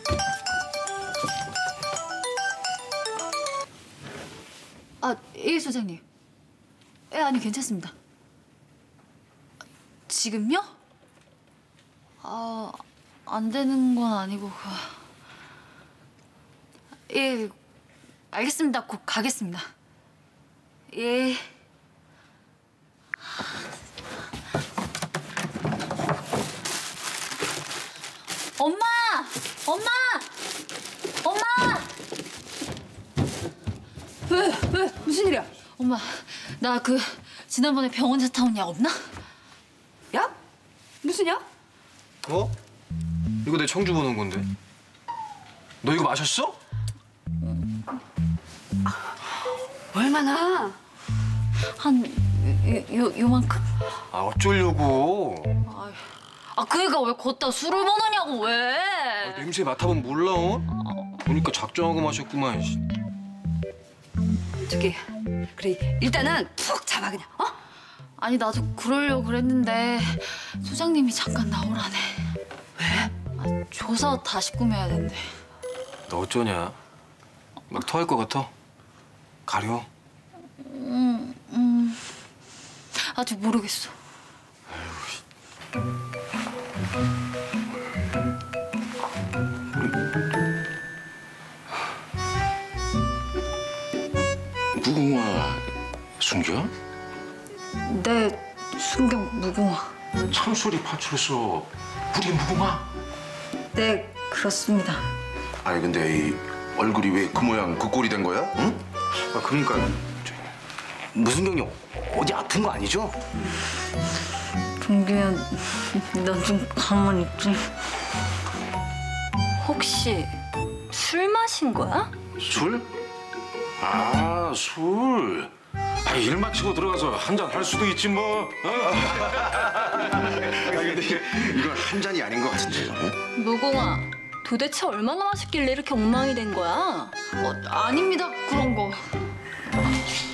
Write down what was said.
예, 소장님. 예, 아니, 괜찮습니다. 지금요? 안 되는 건 아니고. 예, 알겠습니다. 곧 가겠습니다. 예. 엄마! 엄마! 엄마! 왜? 무슨 일이야? 엄마, 나 지난번에 병원에서 타온 약 없나? 약? 무슨 약? 어? 이거 내 청주 보는 건데. 너 이거 마셨어? 얼마나? 요만큼? 어쩌려고. 그애가 왜 걷다 술을 먹느냐고, 왜? 냄새 맡아보면 몰라, 어? 보니까 작정하고 마셨구만. 저기, 그래, 일단은 푹 잡아, 그냥, 어? 아니, 나도 그러려고 그랬는데 소장님이 잠깐 나오라네. 왜? 조사 다시 꾸며야 된대. 너 어쩌냐? 막 토할 것 같아? 가려? 아직 모르겠어. 무궁화 순경? 네, 순경 무궁화. 참소리 파출소 우리 무궁화? 네, 그렇습니다. 아니 근데 이 얼굴이 왜 그 모양 그 꼴이 된 거야? 응? 그러니까 무순경이 어디 아픈 거 아니죠? 동규야, 넌 좀 가만히 있지. 혹시 술 마신 거야? 술? 아 술. 일 마치고 들어가서 한 잔 할 수도 있지 뭐. 근데 이건 한 잔이 아닌 것 같은데. 무궁화, 도대체 얼마나 마셨길래 이렇게 엉망이 된 거야? 아닙니다, 그런 거.